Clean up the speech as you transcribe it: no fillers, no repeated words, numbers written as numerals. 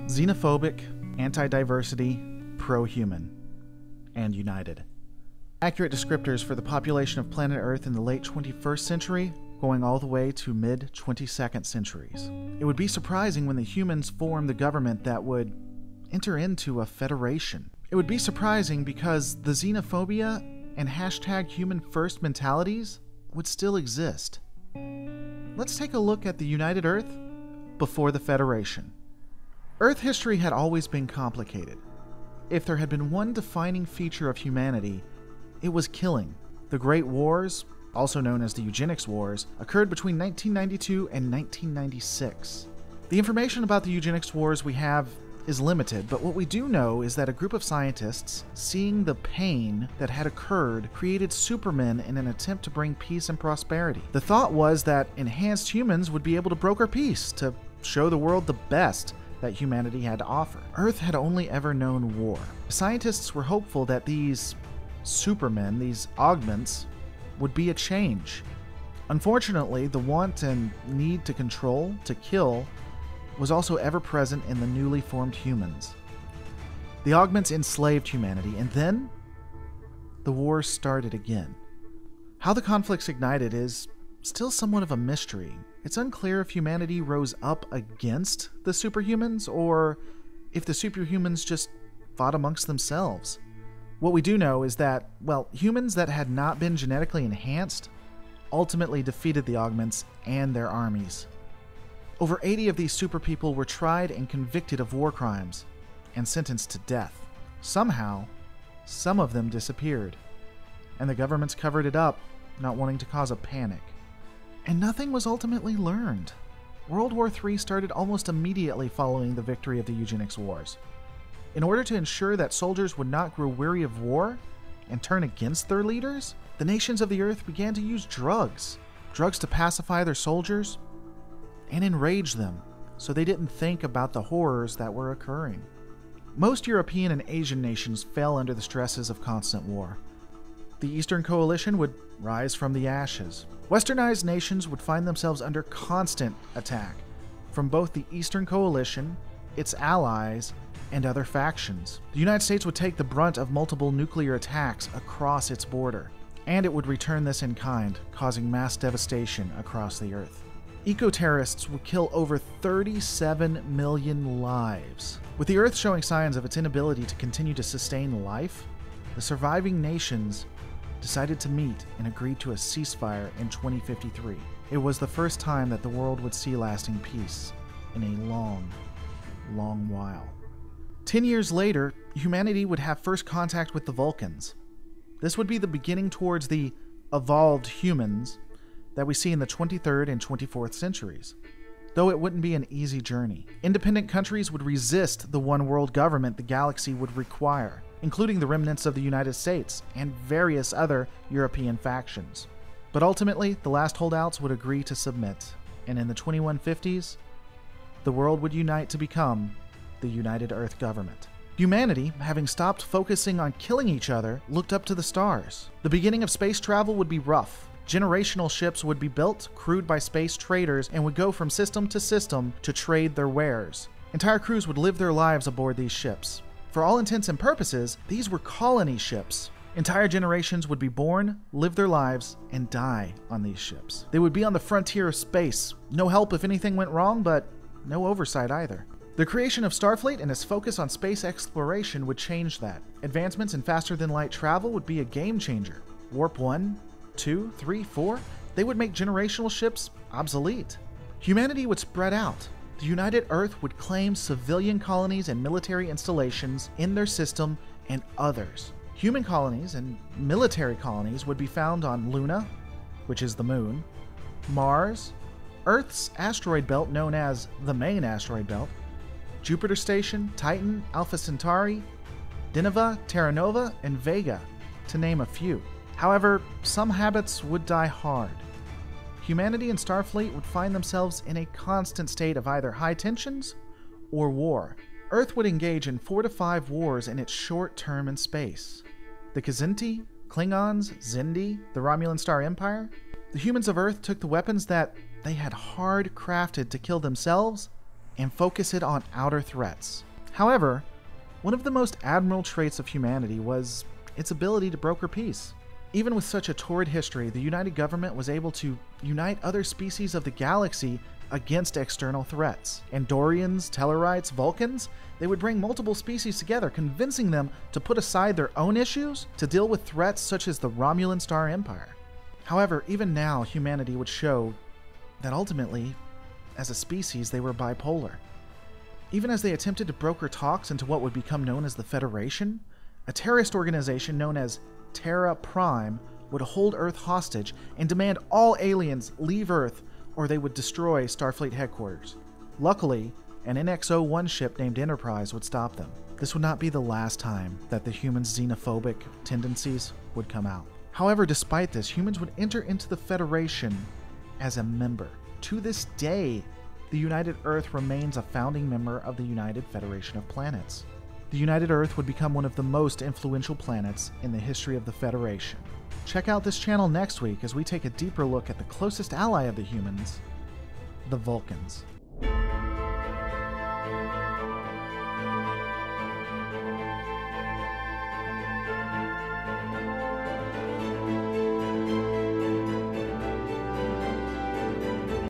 xenophobic, anti-diversity, pro-human, and united. Accurate descriptors for the population of planet Earth in the late 21st century, going all the way to mid-22nd centuries. It would be surprising when the humans formed the government that would enter into a federation. It would be surprising because the xenophobia and hashtag human first mentalities would still exist. Let's take a look at the United Earth before the Federation. Earth history had always been complicated. If there had been one defining feature of humanity, it was killing. The Great Wars, also known as the Eugenics Wars, occurred between 1992 and 1996. The information about the Eugenics Wars we have is limited, but what we do know is that a group of scientists, seeing the pain that had occurred, created supermen in an attempt to bring peace and prosperity. The thought was that enhanced humans would be able to broker peace, to show the world the best that humanity had to offer. Earth had only ever known war. Scientists were hopeful that these supermen, these augments, would be a change. Unfortunately, the want and need to control, to kill, was also ever present in the newly formed humans. The augments enslaved humanity, and then the wars started again. How the conflicts ignited is still somewhat of a mystery. It's unclear if humanity rose up against the superhumans, or if the superhumans just fought amongst themselves. What we do know is that, well, humans that had not been genetically enhanced ultimately defeated the augments and their armies. Over 80 of these super people were tried and convicted of war crimes and sentenced to death. Somehow, some of them disappeared, and the governments covered it up, not wanting to cause a panic. And nothing was ultimately learned. World War III started almost immediately following the victory of the Eugenics Wars. In order to ensure that soldiers would not grow weary of war and turn against their leaders, the nations of the earth began to use drugs to pacify their soldiers and enrage them so they didn't think about the horrors that were occurring. Most European and Asian nations fell under the stresses of constant war. The Eastern Coalition would rise from the ashes. Westernized nations would find themselves under constant attack from both the Eastern Coalition, its allies, and other factions. The United States would take the brunt of multiple nuclear attacks across its border, and it would return this in kind, causing mass devastation across the earth. Eco-terrorists would kill over 37 million lives. With the earth showing signs of its inability to continue to sustain life, the surviving nations decided to meet and agreed to a ceasefire in 2053. It was the first time that the world would see lasting peace in a long, long while. 10 years later, humanity would have first contact with the Vulcans. This would be the beginning towards the evolved humans that we see in the 23rd and 24th centuries. Though it wouldn't be an easy journey. Independent countries would resist the one world government the galaxy would require, including the remnants of the United States and various other European factions. But ultimately, the last holdouts would agree to submit, and in the 2150s, the world would unite to become the United Earth Government. Humanity, having stopped focusing on killing each other, looked up to the stars. The beginning of space travel would be rough. Generational ships would be built, crewed by space traders, and would go from system to system to trade their wares. Entire crews would live their lives aboard these ships. For all intents and purposes, these were colony ships. Entire generations would be born, live their lives, and die on these ships. They would be on the frontier of space. No help if anything went wrong, but no oversight either. The creation of Starfleet and its focus on space exploration would change that. Advancements in faster-than-light travel would be a game changer. Warp 1, 2, 3, 4, they would make generational ships obsolete. Humanity would spread out. The United Earth would claim civilian colonies and military installations in their system and others. Human colonies and military colonies would be found on Luna, which is the moon, Mars, Earth's asteroid belt known as the main asteroid belt, Jupiter Station, Titan, Alpha Centauri, Dinova, Terra Nova, and Vega, to name a few. However, some habits would die hard. Humanity and Starfleet would find themselves in a constant state of either high tensions or war. Earth would engage in 4 to 5 wars in its short term in space. The Kzinti, Klingons, Xindi, the Romulan Star Empire. The humans of Earth took the weapons that they had hard crafted to kill themselves and focus it on outer threats. However, one of the most admirable traits of humanity was its ability to broker peace. Even with such a torrid history, the United Government was able to unite other species of the galaxy against external threats. Andorians, Tellarites, Vulcans, they would bring multiple species together, convincing them to put aside their own issues to deal with threats such as the Romulan Star Empire. However, even now, humanity would show that ultimately, as a species, they were bipolar. Even as they attempted to broker talks into what would become known as the Federation, a terrorist organization known as Terra Prime would hold Earth hostage and demand all aliens leave Earth or they would destroy Starfleet headquarters. Luckily, an NX-01 ship named Enterprise would stop them. This would not be the last time that the humans' xenophobic tendencies would come out. However, despite this, humans would enter into the Federation as a member. To this day, the United Earth remains a founding member of the United Federation of Planets. The United Earth would become one of the most influential planets in the history of the Federation. Check out this channel next week as we take a deeper look at the closest ally of the humans, the Vulcans.